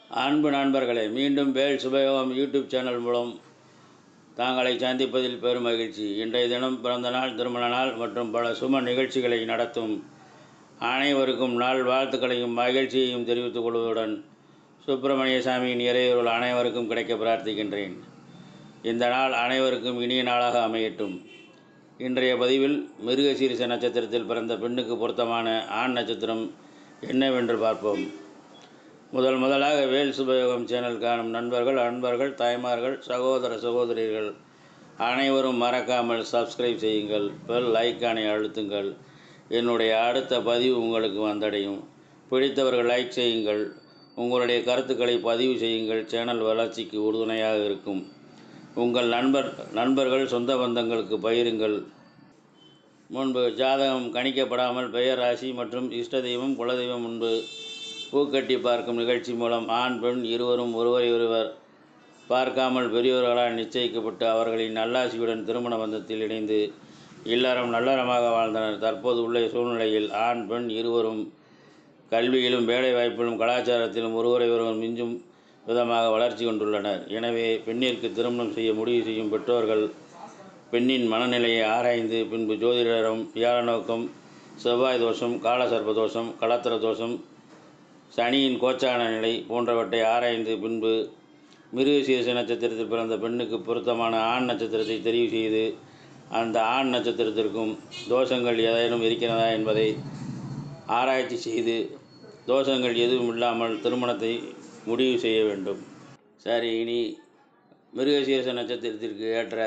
அன்பு நண்பர்களே, மீண்டும் வேல் சுபயோகம் யூடியூப் சேனல் மூலம் தாங்களை சந்திப்பதில் பெரும் மகிழ்ச்சி. இன்றைய தினம் பிறந்த நாள், திருமண நாள் மற்றும் பல சும நிகழ்ச்சிகளை நடத்தும் அனைவருக்கும் நாள் வாழ்த்துக்களையும் மகிழ்ச்சியையும் தெரிவித்துக் கொள்வதுடன் சுப்பிரமணிய சாமியின் இறையருள் அனைவருக்கும் கிடைக்க பிரார்த்திக்கின்றேன். இந்த நாள் அனைவருக்கும் இனிய நாளாக அமையட்டும். இன்றைய பதிவில் மிருகசீரிஷ நட்சத்திரத்தில் பிறந்த பெண்ணுக்கு பொருத்தமான ஆண் நட்சத்திரம் என்னவென்று பார்ப்போம். முதலாக வேல் சுபயோகம் சேனல் காணும் அன்பர்கள், தாய்மார்கள், சகோதர சகோதரிகள் அனைவரும் மறக்காமல் சப்ஸ்கிரைப் செய்யுங்கள். பெல் ஐக்கானை அழுத்துங்கள். என்னுடைய அடுத்த பதிவு உங்களுக்கு வந்தடையும். பிடித்தவர்கள் லைக் செய்யுங்கள். உங்களுடைய கருத்துக்களை பதிவு செய்யுங்கள். சேனல் வளர்ச்சிக்கு உறுதுணையாக இருக்கும். உங்கள் நண்பர்கள் சொந்த பந்தங்களுக்கு பகிருங்கள். முன்பு ஜாதகம் கணிக்கப்படாமல் பெயர், ராசி மற்றும் இஷ்ட தெய்வம், குலதெய்வம் முன்பு பூக்கட்டி பார்க்கும் நிகழ்ச்சி மூலம் ஆண் பெண் இருவரும் ஒருவர் பார்க்காமல் பெரியோர்களால் நிச்சயிக்கப்பட்டு அவர்களின் நல்லாசியுடன் திருமண பந்தத்தில் இணைந்து இல்லறம் நல்லறமாக வாழ்ந்தனர். தற்போது உள்ள சூழ்நிலையில் ஆண் பெண் இருவரும் கல்வியிலும் வேலை வாய்ப்பிலும் கலாச்சாரத்திலும் ஒருவர் மிஞ்சும் விதமாக வளர்ச்சி கொண்டுள்ளனர். எனவே பெண்ணிற்கு திருமணம் செய்ய முடிவு செய்யும் பெற்றோர்கள் பெண்ணின் மனநிலையை ஆராய்ந்து பின்பு ஜோதிடரும் வியாழ நோக்கம், செவ்வாய் தோஷம், காலசர்ப்ப தோஷம், களத்திர தோஷம், சனியின் கோச்சான நிலை போன்றவற்றை ஆராய்ந்து பின்பு மிருகசீரிஷ நட்சத்திரத்தில் பிறந்த பெண்ணுக்கு பொருத்தமான ஆண் நட்சத்திரத்தை தெரிவு செய்து அந்த ஆண் நட்சத்திரத்திற்கும் தோஷங்கள் ஏதேனும் இருக்கிறதா என்பதை ஆராய்ச்சி செய்து தோஷங்கள் எதுவும் இல்லாமல் திருமணத்தை முடிவு செய்ய வேண்டும். சரி, இனி மிருகசீரிஷ நட்சத்திரத்திற்கு ஏற்ற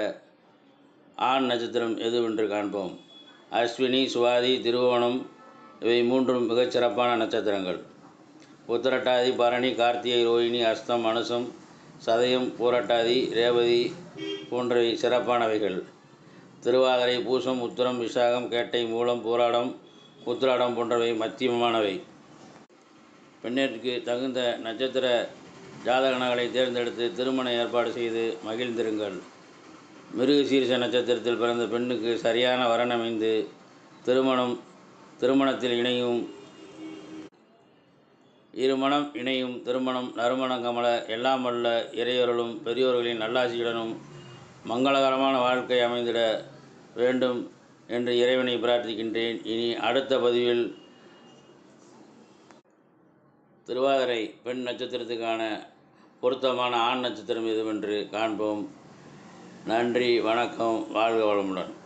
ஆண் நட்சத்திரம் எதுவென்று காண்போம். அஸ்வினி, சுவாதி, திருவோணம் இவை மூன்றும் மிகச்சிறப்பான நட்சத்திரங்கள். உத்திரட்டாதி, பரணி, கார்த்திகை, ரோஹிணி, அஸ்தம், அனுசம், சதயம், பூரட்டாதி, ரேவதி போன்றவை சிறப்பானவைகள். திருவாதிரை, பூசம், உத்திரம், விசாகம், கேட்டை, மூலம், பூராடம், உத்திராடம் போன்றவை மத்தியமானவை. பெண்ணிற்கு தகுந்த நட்சத்திர ஜாதகங்களை தேர்ந்தெடுத்து திருமண ஏற்பாடு செய்து மகிழ்ந்திருங்கள். மிருகசீரிஷ நட்சத்திரத்தில் பிறந்த பெண்ணுக்கு சரியான வரன் அமைந்து திருமணத்தில் இணையும் இருமணம் இணையும் திருமணம் நறுமணம் கமல எல்லாம் வல்ல இறையொருளும் பெரியோர்களின் நல்லாசியுடனும் மங்களகரமான வாழ்க்கை அமைந்திட வேண்டும் என்று இறைவனை பிரார்த்திக்கின்றேன். இனி அடுத்த பதிவில் திருவாதிரை பெண் நட்சத்திரத்துக்கான பொருத்தமான ஆண் நட்சத்திரம் எதுவென்று காண்போம். நன்றி, வணக்கம், வாழ்க வளமுடன்.